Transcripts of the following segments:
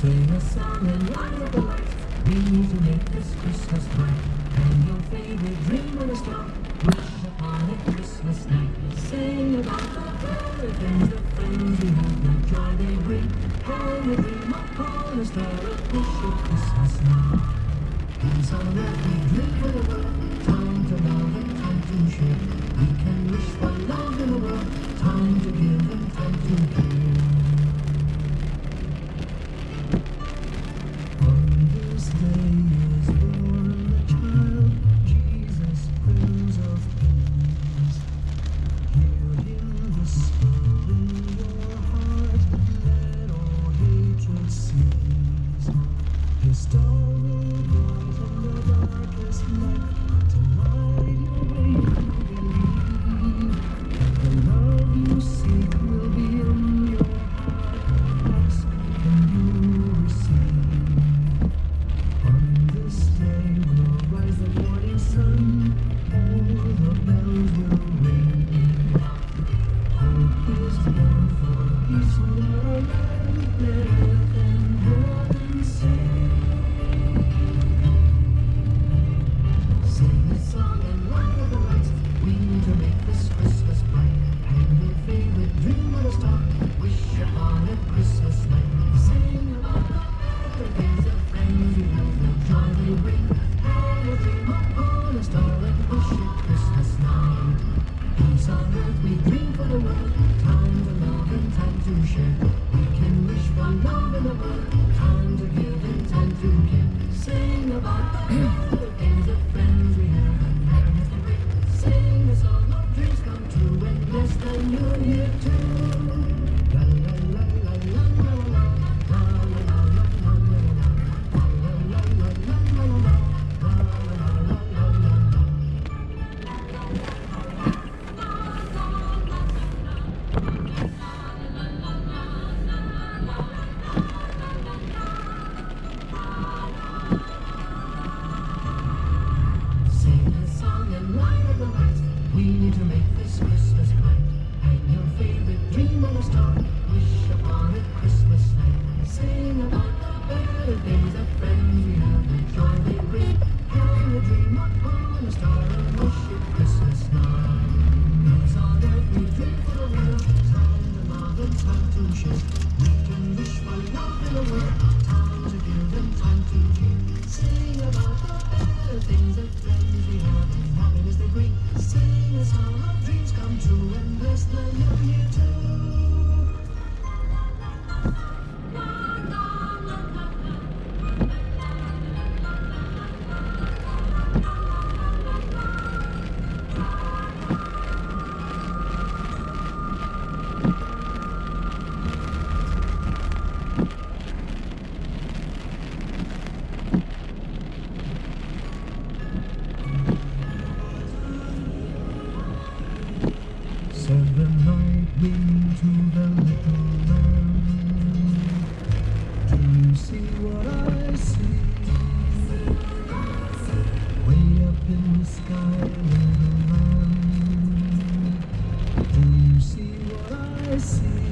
Sing a song and light up the lights. We need to make this Christmas bright. Hang your favorite dream on a star. Wish upon a Christmas night. Sing about the very things, the friends we have, the joy they bring. Hang a dream upon a star. Wish a Christmas night. Peace on earth we dream for the world. Time to love and time to share. We can wish for love in the world. Time to give and time to care. This day is born the child, Jesus, Prince of Peace. Hear him whisper in your heart, let all hatred cease. His star will brighten the darkest night, to light your way you believe. The love you seek will be in your heart, ask and you receive. This day will rise the morning sun, all the bells will ring. Hope is born for peace in our land, let earth and heaven sing. Sing a song and light up the lights, we need to make this Christmas bright. Hang your favorite dream on a star, wish upon a Christmas night. Sing about the things that friends we have, the joy they bring. Hang a dream upon a star and wish it Christmas night. Peace on earth we dream for the world. Time to love and time to share. We can wish for love in the world. Time to give and time to care. Sing about the things that friends we have and happiness they bring. Sing a song of dreams come true and bless the new year too. La la la la la la la la la la la la la. Sing a song and light up the lights. We need to make this Christmas bright. Hang your favorite dream on a star. Wish upon a Christmas night. Sing about the better things, the friends we have, the joy they bring. Hang a dream upon a star and wish it Christmas night. Peace on earth we dream for the world. Time to love and time to share. We can wish for love in the world. Time to give and time to care. Sing about the better things, the friends we have, and happiness they bring. Sing a song of dreams come true and bless the new year too. Said the night wind to the little lamb, do you see what I see? Way up in the sky, little lamb, do you see what I see?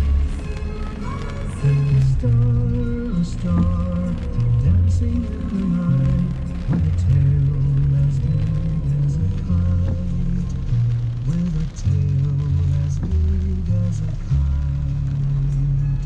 There's a star, dancing in the night, with a tail as big as a kite, with a tail as big as a kite.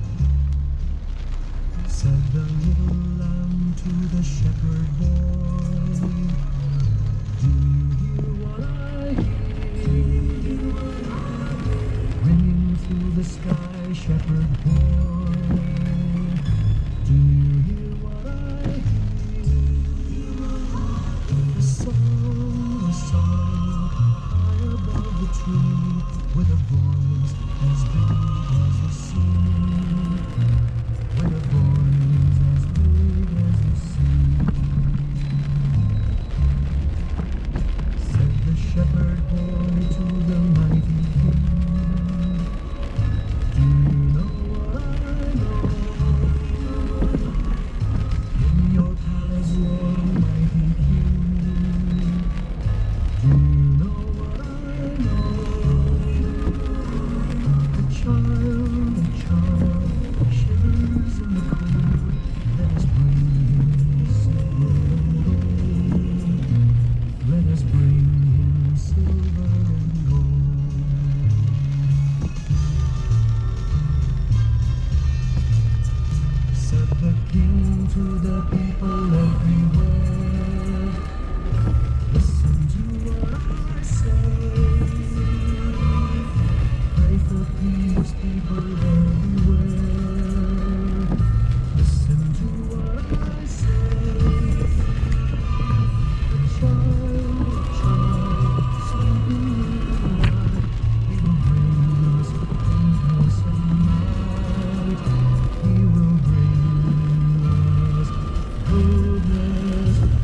Said the little lamb to the shepherd boy, do you hear what I hear? Ringing through the sky, shepherd boy, do you hear what I hear? A song high above the tree, with a voice as big as the sea, with a voice as big as the sea. the King to the people everywhere. Listen to what I say. Pray for peace, people everywhere. Listen to what I say. A child, sleeping in the light, he will bring us peace and light. He will bring us goodness and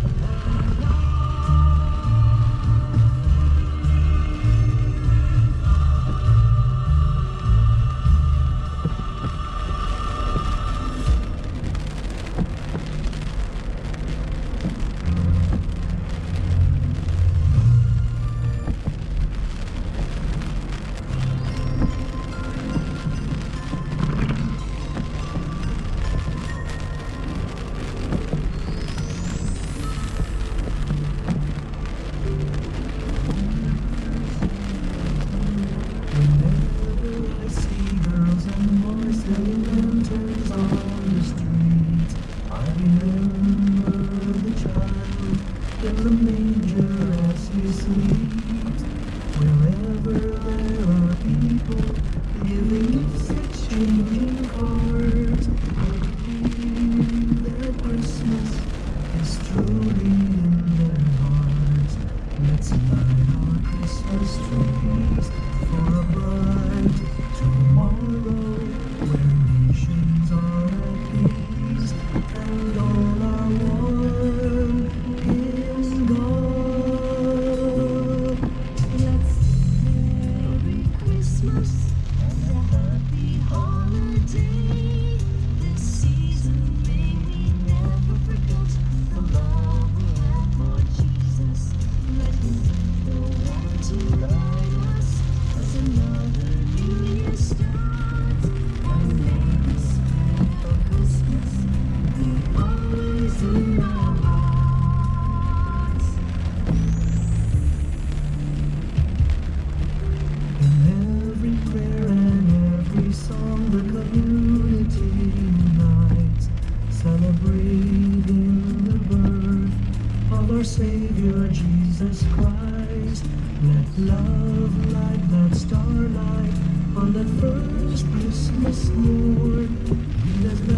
whenever I see girls and boys selling lanterns on the street, I remember the child in the manger as he sleeps. Wherever there are people giving gifts, exchanging cards, I believe that Christmas is truly in their hearts. Let's light our Christmas trees for a bright tomorrow where nations are at peace and all are one in God. Let's Merry Christmas and a happy holiday. This season may we never forget the love we have for Jesus. Let him be the one to guide us as another new year starts. And may the spirit of Christmas be always in our hearts. In every prayer and every song, the community unites, celebrating the birth of our Savior Jesus Christ. Let love light that starlight on that first Christmas morn. Be as